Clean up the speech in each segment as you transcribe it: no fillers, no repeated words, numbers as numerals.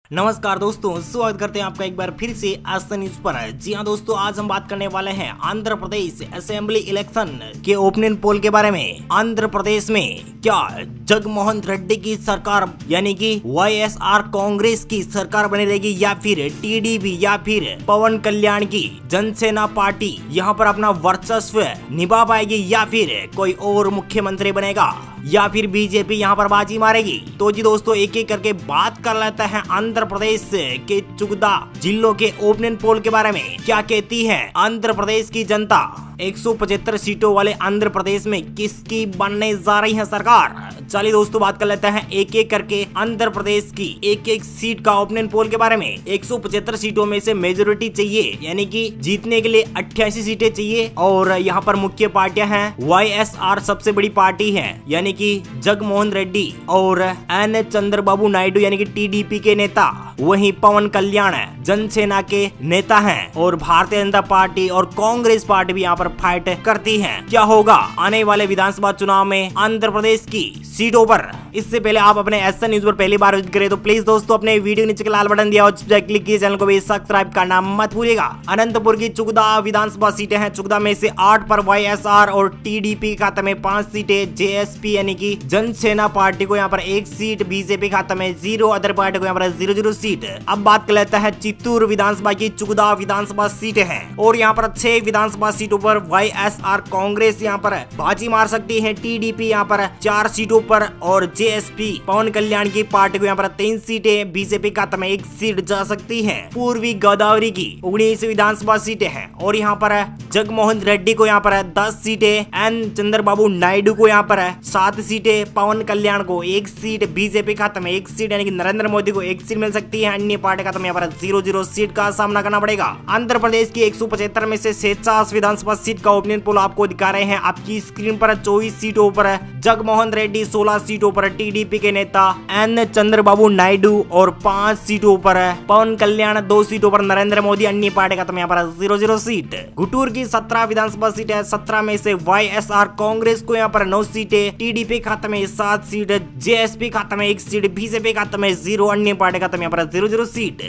नमस्कार दोस्तों, स्वागत करते हैं आपका एक बार फिर से आज न्यूज पर। जी हाँ दोस्तों, आज हम बात करने वाले हैं आंध्र प्रदेश असेंबली इलेक्शन के ओपिनियन पोल के बारे में। आंध्र प्रदेश में क्या जगनमोहन रेड्डी की सरकार यानी कि वाईएसआर कांग्रेस की सरकार बनी रहेगी या फिर टीडीपी या फिर पवन कल्याण की जनसेना पार्टी यहाँ पर अपना वर्चस्व निभा पाएगी या फिर कोई और मुख्यमंत्री बनेगा या फिर बीजेपी यहाँ पर बाजी मारेगी। तो जी दोस्तों, एक एक करके बात कर लेते हैं आंध्र प्रदेश के 14 जिलों के ओपिनियन पोल के बारे में। क्या कहती है आंध्र प्रदेश की जनता? 175 सीटों वाले आंध्र प्रदेश में किसकी बनने जा रही है सरकार? चलिए दोस्तों, बात कर लेते हैं एक एक करके आंध्र प्रदेश की एक एक सीट का ओपिनियन पोल के बारे में। 175 सीटों में से मेजोरिटी चाहिए यानी कि जीतने के लिए 88 सीटें चाहिए और यहाँ पर मुख्य पार्टियां हैं। वाईएसआर सबसे बड़ी पार्टी है यानी कि जगनमोहन रेड्डी और एन चंद्रबाबू नायडू यानी कि टीडीपी के नेता। वहीं पवन कल्याण जनसेना के नेता हैं और भारतीय जनता पार्टी और कांग्रेस पार्टी भी यहाँ पर फाइट करती है। क्या होगा आने वाले विधानसभा चुनाव में आंध्र प्रदेश की सीटों पर? इससे पहले आप अपने एसएन न्यूज पर पहली बार विजिट करें तो प्लीज दोस्तों अपने वीडियो नीचे के लाल बटन दिया और क्लिक कीजिए, चैनल को भी सब्सक्राइब करना मत भूलिएगा। अनंतपुर की 14 विधानसभा सीटें हैं। 14 में से 8 पर वाईएसआर और टीडीपी खाते में 5 सीटें, जेएसपी यानी कि जनसेना पार्टी को यहाँ पर 1 सीट, बीजेपी खाते में 0, अदर पार्टी को यहाँ पर 0 सीट। अब बात कर लेते हैं चित्तूर विधानसभा की 14 विधानसभा सीटें हैं और यहाँ पर 6 विधानसभा सीटों पर वाईएसआर कांग्रेस यहाँ पर बाजी मार सकती है। टीडीपी यहाँ पर 4 सीटों पर और जेएसपी पवन कल्याण की पार्टी को यहाँ पर 3 सीटें, बीजेपी खाते में 1 सीट जा सकती है। पूर्वी गोदावरी की 19 विधानसभा सीटें हैं और यहाँ पर जगनमोहन रेड्डी को यहाँ पर 10 सीटें, एन चंद्रबाबू नायडू को यहाँ पर 7 सीटें, पवन कल्याण को 1 सीट, बीजेपी खाते में 1 सीट यानी कि नरेंद्र मोदी को 1 सीट मिल सकती है। अन्य पार्टी का यहाँ पर 0 सीट का सामना करना पड़ेगा। आंध्र प्रदेश की 175 में से 46 विधानसभा सीट का ओपिनियन पोल आपको दिखा रहे हैं आपकी स्क्रीन पर। 24 सीटों पर जगनमोहन रेड्डी, 16 सीटों पर टीडीपी के नेता एन चंद्रबाबू नायडू और 5 सीटों पर पवन कल्याण, 2 सीटों पर नरेंद्र मोदी। अन्य पार्टी का यहाँ पर 0 सीट। गुटूर की 17 विधानसभा सीट है। 17 में से वाईएसआर कांग्रेस को यहाँ पर 9 सीटें, टीडीपी खाते में 7 सीट, जेएसपी खाते में 1 सीट, बीजेपी खाते में 0, अन्य पार्टी का यहाँ पर 0 सीट।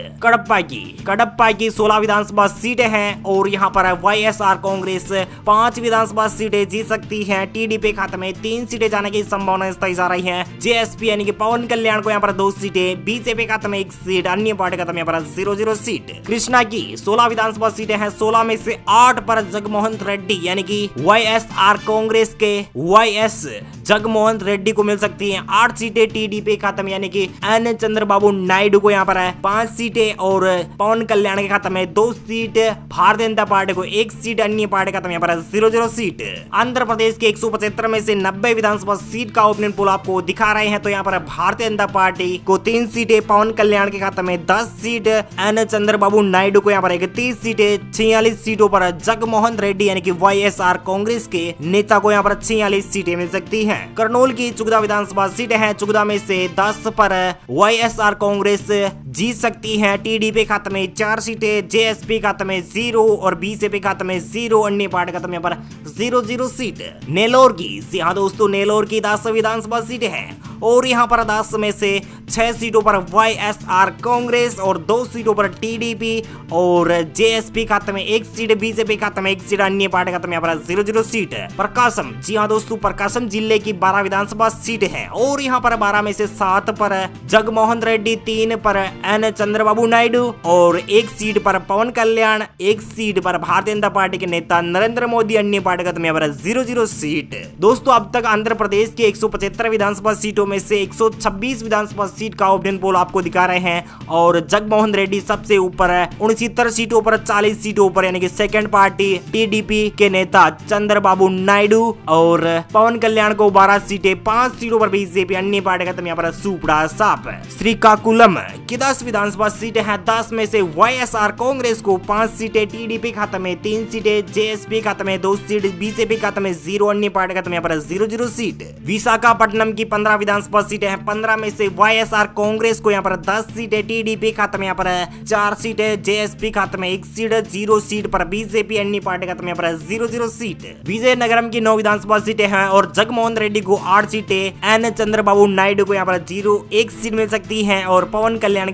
कडप्पा की 16 विधानसभा सीटें हैं और यहाँ पर वाईएसआर कांग्रेस 5 विधानसभा सीटें जीत सकती है। टीडीपी खाते में 3 सीटें जाने की संभावना जताई जा रही है। जेएसपी यानी कि पवन कल्याण को यहाँ पर 2 सीटें, बीजेपी खाते में 1 सीट, अन्य पार्टी का यहाँ पर 0 सीट। कृष्णा की 16 विधानसभा सीटें हैं। 16 में से 8 पर जगनमोहन रेड्डी यानी कि वाईएसआर कांग्रेस के वाईएस जगनमोहन रेड्डी को मिल सकती हैं 8 सीटें। टीडीपी खाते में यानी कि एन चंद्रबाबू नायडू को यहाँ पर 5 सीटें और पवन कल्याण के खाते में 2 सीट, भारतीय जनता पार्टी को 1 सीट, अन्य पार्टी का यहाँ पर 0 सीट। आंध्र प्रदेश के 175 में से 90 विधानसभा सीट का ओपिनियन पोल आपको दिखा रहे हैं। तो यहाँ पर भारतीय जनता पार्टी को 3 सीटें, पवन कल्याण के खाते में 10 सीट, एन चंद्रबाबू नायडू को यहाँ पर 31 सीटें, 46 सीटों पर जगनमोहन रेड्डी यानी कि वाईएसआर कांग्रेस के नेता को यहाँ पर 46 सीटें मिल सकती हैं। करनौल की 14 विधानसभा सीटें हैं। 14 में से 10 पर वाईएसआर कांग्रेस जीत सकती है। टीडीपी खाते में 4 सीटें, जेएसपी खाते में 0 और बीजेपी खाते में 0, अन्य पार्टी खाते में यहाँ पर 0 सीट। नेलोर की, यहाँ दोस्तों नेलोर की 10 विधानसभा सीटें हैं और यहाँ पर 10 में से 6 सीटों पर वाईएसआर कांग्रेस और 2 सीटों पर टीडीपी और जेएसपी खाते में 1 सीट, बीजेपी खाते में 1 सीट, अन्य पार्टी खाते में यहाँ पर 0 सीट। प्रकाशम, जी हाँ दोस्तों, प्रकाशम जिले की 12 विधानसभा सीटें हैं और यहाँ पर 12 में से 7 पर जगनमोहन रेड्डी, 3 पर एन चंद्रबाबू नायडू और 1 सीट पर पवन कल्याण, 1 सीट पर भारतीय जनता पार्टी के नेता नरेंद्र मोदी, अन्य पार्टी का यहाँ पर 0 सीट। दोस्तों, अब तक आंध्र प्रदेश की 175 विधानसभा सीटों में से 126 विधानसभा सीट का ओपिनियन पोल आपको दिखा रहे हैं और जगनमोहन रेड्डी सबसे ऊपर है 69 सीटों पर, 40 सीटों पर यानी कि सेकंड पार्टी टीडीपी के नेता चंद्रबाबू नायडू और पवन कल्याण को 12 सीटें, 5 सीटों पर बीजेपी, अन्य पार्टी का यहाँ पर सुपड़ा साफ। श्रीकाकुलम की 10 विधानसभा सीटें हैं। 10 में से वाईएसआर कांग्रेस को 5 सीटें, टीडीपी खाते में 3 सीटें, जेएसपी खाते में 2 सीट, बीजेपी खाते में 0, अन्य पार्टी का यहाँ पर 0 सीट। विशाखापट्टनम की 15 विधानसभा सीटें हैं। 15 में से वाईएसआर कांग्रेस को यहाँ पर 10 सीटें, टीडीपी खाते में यहाँ पर 4 सीटें, जेएसपी खाते में 1 सीट, 0 सीट पर बीजेपी, अन्य पार्टी का यहाँ पर 0 सीट। विजयनगरम की 9 विधानसभा सीटें हैं और जगनमोहन रेड्डी को 8 सीटें, एन चंद्रबाबू नायडू को यहाँ पर 1 सीट मिल सकती है और पवन कल्याण के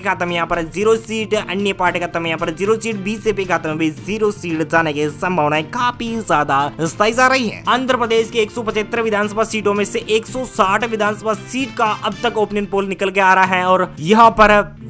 खाते में यहाँ पर 0 सीट, अन्य पार्टी खाते में यहाँ पर 0 सीट, बीजेपी खाते में भी 0 सीट जाने की संभावनाएं काफी ज्यादा बताई जा रही है। आंध्र प्रदेश के 175 विधानसभा सीटों में से 160 विधानसभा सीट का अब तक ओपिनियन पोल निकल के आ रहा है और यहाँ पर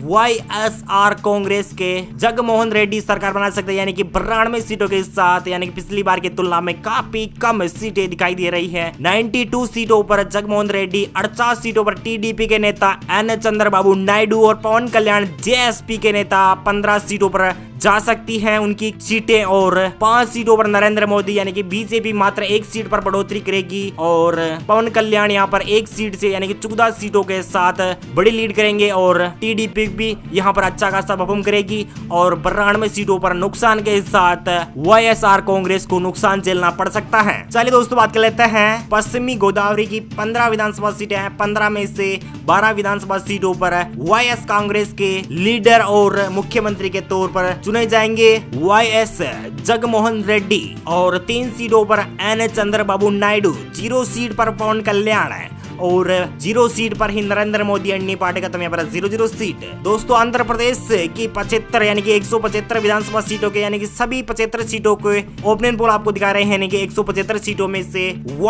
YSR कांग्रेस के जगनमोहन रेड्डी सरकार बना सकते हैं, यानी कि 92 सीटों के साथ, यानी कि पिछली बार की तुलना में काफी कम सीटें दिखाई दे रही है। 92 सीटों पर जगनमोहन रेड्डी, 48 सीटों पर टीडीपी के नेता एन चंद्रबाबू नायडू और पवन कल्याण जेएसपी के नेता 15 सीटों पर जा सकती हैं उनकी सीटें, और 5 सीटों पर नरेंद्र मोदी यानी कि बीजेपी मात्र 1 सीट पर बढ़ोतरी करेगी और पवन कल्याण यहाँ पर 1 सीट से यानी कि 14 सीटों के साथ बड़ी लीड करेंगे और टीडीपी भी यहाँ पर अच्छा खासा परफॉर्म करेगी और 92 सीटों पर नुकसान के साथ YSR कांग्रेस को नुकसान झेलना पड़ सकता है। चलिए दोस्तों बात कर लेते हैं पश्चिमी गोदावरी की 15 विधानसभा सीटें हैं। 15 में से 12 विधानसभा सीटों पर YS कांग्रेस के लीडर और मुख्यमंत्री के तौर पर चुने जाएंगे YS जगनमोहन रेड्डी और 3 सीटों पर एन चंद्रबाबू नायडू, 0 सीट पर पवन कल्याण और 0 सीट पर ही नरेंद्र मोदी, अन्य पार्टी का यहाँ पर 0 सीट। दोस्तों आंध्र प्रदेश की 75 यानी कि 175 विधानसभा सीटों के यानी कि सभी 75 सीटों के ओपिनियन पोल आपको दिखा रहे हैं, यानी कि 175 सीटों में से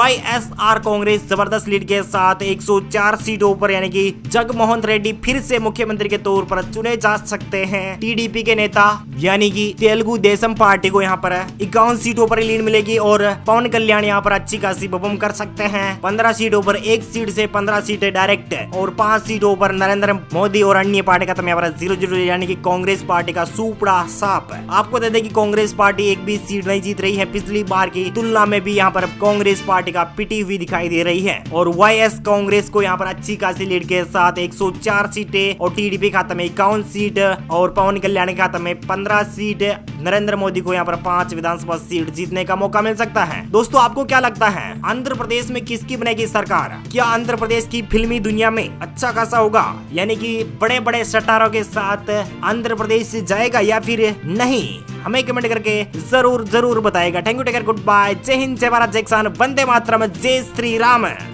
YSR कांग्रेस जबरदस्त लीड के साथ 104 सीटों पर यानी कि जगनमोहन रेड्डी फिर से मुख्यमंत्री के तौर पर चुने जा सकते हैं। टीडीपी के नेता यानी कि तेलुगु देशम पार्टी को यहाँ पर 51 सीटों पर लीड मिलेगी और पवन कल्याण यहाँ पर अच्छी खासी परफॉर्म कर सकते हैं। 15 सीटों पर 1 सीट से 15 सीटें डायरेक्ट और 5 सीटों पर नरेंद्र मोदी और अन्य पार्टी का यहाँ पर 0 यानी कि कांग्रेस पार्टी का सुपड़ा साफ। आपको बता दें कि कांग्रेस पार्टी एक भी सीट नहीं जीत रही है, पिछली बार की तुलना में भी यहाँ पर कांग्रेस पार्टी का पिटी हुई दिखाई दे रही है और YS कांग्रेस को यहाँ पर अच्छी खासी लीड के साथ 104 सीटें और टीडीपी खाते में 51 सीट और पवन कल्याण के खाते में 15 सीट, नरेंद्र मोदी को यहाँ पर 5 विधानसभा सीट जीतने का मौका मिल सकता है। दोस्तों आपको क्या लगता है आंध्र प्रदेश में किसकी बनेगी सरकार? क्या आंध्र प्रदेश की फिल्मी दुनिया में अच्छा खासा होगा, यानी कि बड़े बड़े स्टारों के साथ आंध्र प्रदेश जाएगा या फिर नहीं? हमें कमेंट करके जरूर बताएगा। Thank you, take care, good bye, Jai Hind, जय भारत, जय किसान, वंदे मातरम, जय श्री राम।